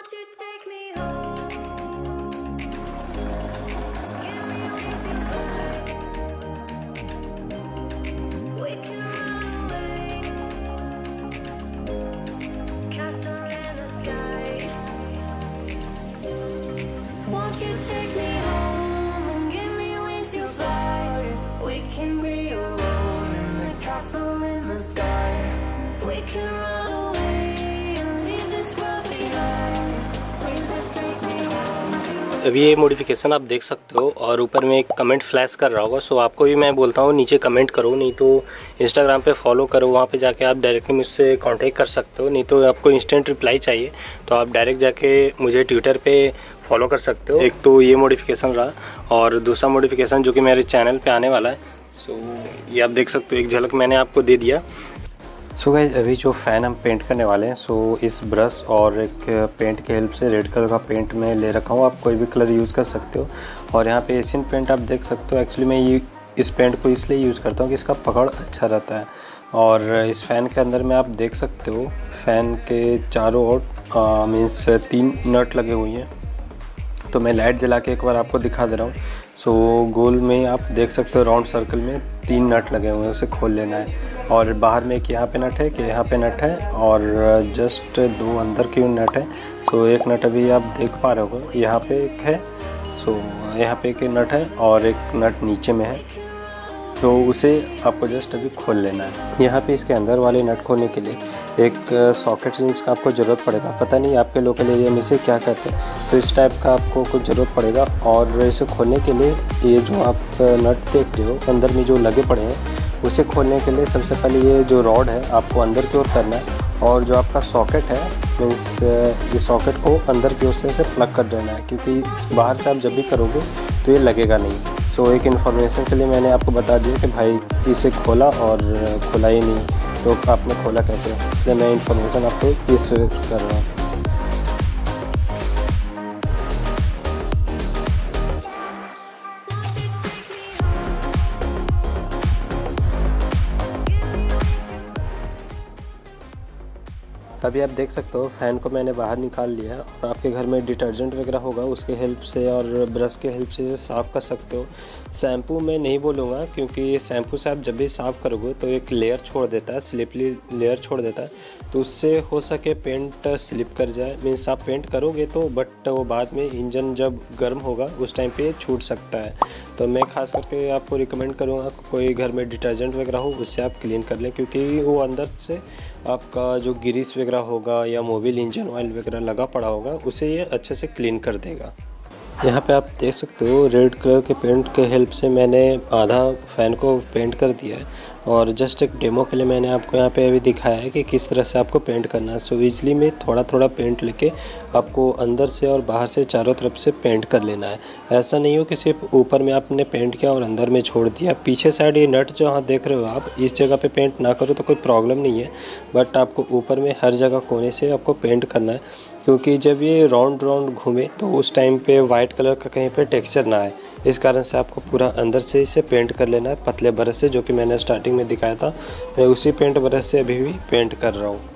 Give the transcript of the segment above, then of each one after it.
you take me home? Give me wings to fly. We can run away. Castle in the sky. Won't you take me home and give me wings to fly? We can be alone in the castle in the sky. We can run away and leave this world behind. Please just take me home to. अभी ये modification आप देख सकते हो और ऊपर में एक कमेंट फ्लैश कर रहा होगा। सो आपको भी मैं बोलता हूँ नीचे कमेंट करो, नहीं तो इंस्टाग्राम पे फॉलो करो, वहाँ पे जाके आप डायरेक्टली मुझसे कांटेक्ट कर सकते हो। नहीं तो आपको इंस्टेंट रिप्लाई चाहिए तो आप डायरेक्ट जाके मुझे ट्विटर पे फॉलो कर सकते हो। एक तो ये मॉडिफिकेशन रहा और दूसरा मॉडिफिकेशन जो कि मेरे चैनल पे आने वाला है। सो ये आप देख सकते हो, एक झलक मैंने आपको दे दिया। सो गाइस अभी जो फ़ैन हम पेंट करने वाले हैं, सो इस ब्रश और एक पेंट के हेल्प से रेड कलर का पेंट मैं ले रखा हूँ। आप कोई भी कलर यूज़ कर सकते हो। और यहाँ पे एशियन पेंट आप देख सकते हो। एक्चुअली मैं ये इस पेंट को इसलिए यूज़ करता हूँ कि इसका पकड़ अच्छा रहता है। और इस फ़ैन के अंदर में आप देख सकते हो, फ़ैन के चारों ओर मीन्स 3 नट लगे हुए हैं। तो मैं लाइट जला के एक बार आपको दिखा दे रहा हूँ। सो गोल में आप देख सकते हो राउंड सर्कल में 3 नट लगे हुए हैं, उसे खोल लेना है। और बाहर में एक यहाँ पे नट है, कि यहाँ पे नट है, और जस्ट 2 अंदर की नट है। तो एक नट अभी आप देख पा रहे हो, यहाँ पे एक है। सो यहाँ पे एक नट है और एक नट नीचे में है। तो उसे आपको जस्ट अभी खोल लेना है। यहाँ पे इसके अंदर वाले नट खोलने के लिए एक सॉकेट रेंज का आपको ज़रूरत पड़ेगा। पता नहीं आपके लोकल एरिया में इसे क्या कहते हैं। तो इस टाइप का आपको कुछ ज़रूरत पड़ेगा। और इसे खोलने के लिए ये जो आप नट देख रहे हो अंदर में जो लगे पड़े हैं, उसे खोलने के लिए सबसे पहले ये जो रॉड है आपको अंदर की ओर करना है। और जो आपका सॉकेट है मीन्स ये सॉकेट को अंदर की ओर से प्लग कर देना है, क्योंकि बाहर से आप जब भी करोगे तो ये लगेगा नहीं। सो एक इन्फॉर्मेशन के लिए मैंने आपको बता दिया कि भाई इसे खोला और खोला ही नहीं, तो आपने खोला कैसे, इसलिए मैं इन्फॉर्मेशन आपको ये शेयर कर रहा हूँ। अभी आप देख सकते हो फ़ैन को मैंने बाहर निकाल लिया है। और आपके घर में डिटर्जेंट वगैरह होगा, उसके हेल्प से और ब्रश के हेल्प से इसे साफ़ कर सकते हो। शैम्पू मैं नहीं बोलूँगा, क्योंकि शैम्पू से आप जब भी साफ़ करोगे तो एक लेयर छोड़ देता है, स्लिपली लेयर छोड़ देता है। तो उससे हो सके पेंट स्लिप कर जाए। मीन्स आप पेंट करोगे तो बट वो बाद में इंजन जब गर्म होगा उस टाइम पे छूट सकता है। तो मैं ख़ास करके आपको रिकमेंड करूँगा कोई घर में डिटर्जेंट वगैरह हो उससे आप क्लीन कर लें, क्योंकि वो अंदर से आपका जो ग्रीस वगैरह होगा या मोबिल इंजन ऑयल वगैरह लगा पड़ा होगा उसे ये अच्छे से क्लीन कर देगा। यहाँ पे आप देख सकते हो रेड कलर के पेंट के हेल्प से मैंने आधा फ़ैन को पेंट कर दिया है। और जस्ट एक डेमो के लिए मैंने आपको यहाँ पे अभी दिखाया है कि किस तरह से आपको पेंट करना है। सो इजली में थोड़ा थोड़ा पेंट लेके आपको अंदर से और बाहर से चारों तरफ से पेंट कर लेना है। ऐसा नहीं हो कि सिर्फ ऊपर में आपने पेंट किया और अंदर में छोड़ दिया। पीछे साइड ये नट जो यहाँ देख रहे हो आप, इस जगह पे पेंट ना करो तो कोई प्रॉब्लम नहीं है, बट आपको ऊपर में हर जगह कोने से आपको पेंट करना है, क्योंकि जब ये राउंड राउंड घूमे तो उस टाइम पे वाइट कलर का कहीं पे टेक्सचर ना आए। इस कारण से आपको पूरा अंदर से इसे पेंट कर लेना है पतले ब्रश से, जो कि मैंने स्टार्टिंग में दिखाया था। मैं उसी पेंट ब्रश से अभी भी पेंट कर रहा हूँ।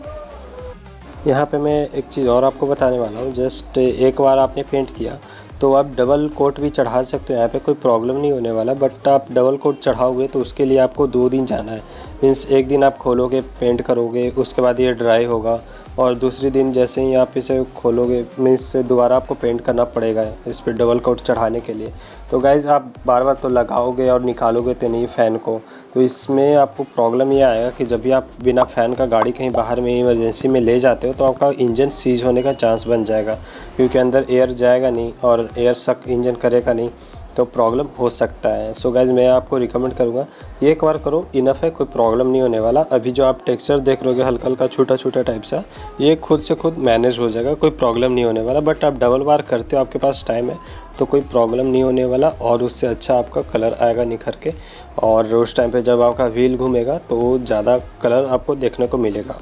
यहाँ पे मैं एक चीज़ और आपको बताने वाला हूँ। जस्ट एक बार आपने पेंट किया तो आप डबल कोट भी चढ़ा सकते हो, यहाँ पे कोई प्रॉब्लम नहीं होने वाला। बट आप डबल कोट चढ़ाओगे तो उसके लिए आपको 2 दिन जाना है। मीन्स एक दिन आप खोलोगे पेंट करोगे, उसके बाद ये ड्राई होगा, और दूसरी दिन जैसे ही आप इसे खोलोगे मीन्स दोबारा आपको पेंट करना पड़ेगा इस पर डबल कोट चढ़ाने के लिए। तो गाइज़ आप बार बार तो लगाओगे और निकालोगे तो नहीं फ़ैन को, तो इसमें आपको प्रॉब्लम ये आएगा कि जब भी आप बिना फ़ैन का गाड़ी कहीं बाहर में इमरजेंसी में ले जाते हो तो आपका इंजन सीज होने का चांस बन जाएगा, क्योंकि अंदर एयर जाएगा नहीं और एयर सक इंजन करेगा नहीं, तो प्रॉब्लम हो सकता है। सो गाइज़ मैं आपको रिकमेंड करूँगा एक बार करो, इनफ है, कोई प्रॉब्लम नहीं होने वाला। अभी जो आप टेक्सचर देख रहे हो हल्का हल्का छोटा छोटा टाइप सा, ये खुद से खुद मैनेज हो जाएगा, कोई प्रॉब्लम नहीं होने वाला। बट आप डबल बार करते हो, आपके पास टाइम है, तो कोई प्रॉब्लम नहीं होने वाला और उससे अच्छा आपका कलर आएगा निखर के। और उस टाइम पे जब आपका व्हील घूमेगा तो ज़्यादा कलर आपको देखने को मिलेगा।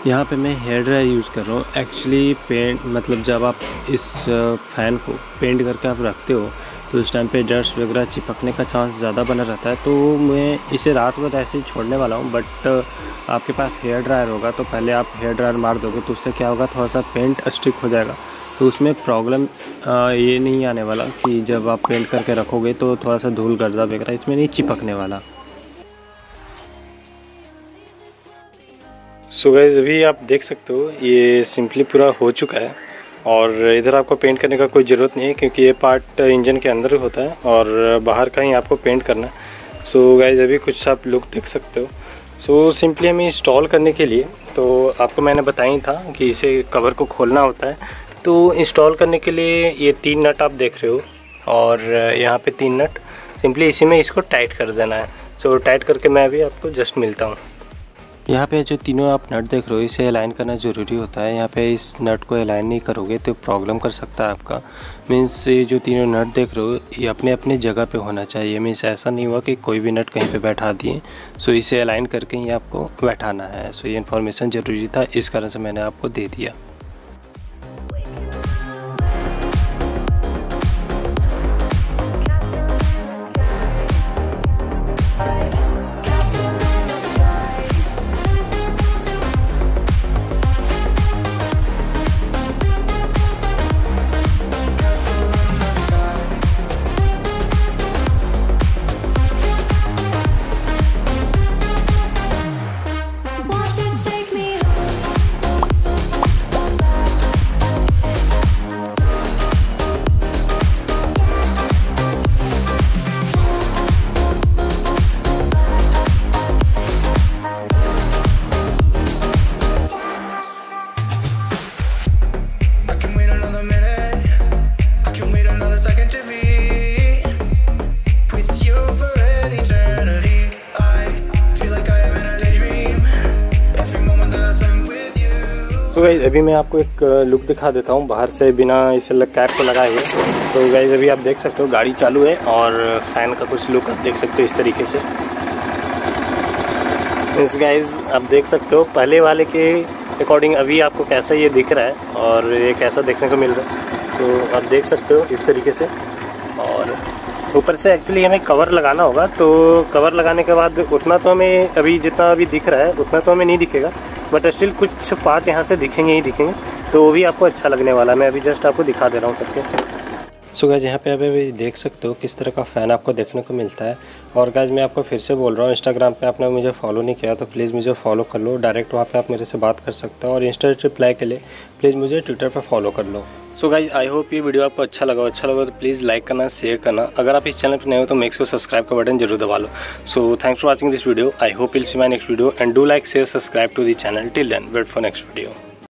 यहाँ पे मैं हेयर ड्रायर यूज़ कर रहा हूँ। एक्चुअली पेंट मतलब जब आप इस फ़ैन को पेंट करके आप रखते हो तो उस टाइम पे डस्ट वगैरह चिपकने का चांस ज़्यादा बना रहता है। तो मैं इसे रात भर ऐसे ही छोड़ने वाला हूँ, बट आपके पास हेयर ड्रायर होगा तो पहले आप हेयर ड्रायर मार दोगे तो उससे क्या होगा, थोड़ा सा पेंट स्टिक हो जाएगा। तो उसमें प्रॉब्लम ये नहीं आने वाला कि जब आप पेंट करके रखोगे तो थोड़ा सा धूल गर्दा वगैरह इसमें नहीं चिपकने वाला। सो गाइस अभी आप देख सकते हो ये सिंपली पूरा हो चुका है और इधर आपको पेंट करने का कोई ज़रूरत नहीं है क्योंकि ये पार्ट इंजन के अंदर होता है और बाहर का ही आपको पेंट करना है। सो गाइस अभी कुछ आप लुक देख सकते हो। सो सिंपली हमें इंस्टॉल करने के लिए तो आपको मैंने बताया था कि इसे कवर को खोलना होता है। तो इंस्टॉल करने के लिए ये 3 नट आप देख रहे हो और यहाँ पे 3 नट, सिंपली इसी में इसको टाइट कर देना है। सो टाइट करके मैं अभी आपको जस्ट मिलता हूँ। यहाँ पे जो तीनों आप नट देख रहे हो इसे अलाइन करना ज़रूरी होता है। यहाँ पे इस नट को अलाइन नहीं करोगे तो प्रॉब्लम कर सकता है आपका। मीन्स ये जो तीनों नट देख रहे हो ये अपने अपने जगह पे होना चाहिए। मीन्स ऐसा नहीं हुआ कि कोई भी नट कहीं पे बैठा दिए। सो इसे अलाइन करके ही आपको बैठाना है। सो ये इन्फॉर्मेशन ज़रूरी था, इस कारण से मैंने आपको दे दिया। तो गाइस अभी मैं आपको एक लुक दिखा देता हूँ बाहर से बिना इसे कैप को लगाए। तो गाइस अभी आप देख सकते हो गाड़ी चालू है और फैन का कुछ लुक आप देख सकते हो इस तरीके से। इस गाइस आप देख सकते हो पहले वाले के अकॉर्डिंग अभी आपको कैसा ये दिख रहा है और ये कैसा देखने को मिल रहा है। तो आप देख सकते हो इस तरीके से। और ऊपर से एक्चुअली हमें कवर लगाना होगा, तो कवर लगाने के बाद उतना तो हमें अभी जितना अभी दिख रहा है उतना तो हमें नहीं दिखेगा, बट स्टिल कुछ पार्ट यहाँ से दिखेंगे ही दिखेंगे, तो वो भी आपको अच्छा लगने वाला है। मैं अभी जस्ट आपको दिखा दे रहा हूँ करके। सो गाइस यहाँ पे अभी देख सकते हो किस तरह का फ़ैन आपको देखने को मिलता है। और गाइस मैं आपको फिर से बोल रहा हूँ, इंस्टाग्राम पे आपने मुझे फॉलो नहीं किया तो प्लीज़ मुझे फॉलो कर लो। डायरेक्ट वहाँ पे आप मेरे से बात कर सकते हो और इंस्टा रिप्लाई के लिए प्लीज़ मुझे ट्विटर पे फॉलो कर लो। सो गाइस आई होप ये वीडियो आपको अच्छा लगा तो प्लीज़ लाइक करना, शेयर करना। अगर आप इस चैनल पर नए हो तो मेक श्योर सब्सक्राइब का बटन जरूर दबा लो। So thanks for watching this video. I hope will see my next video and do like share subscribe to the channel. Till then wait for next video.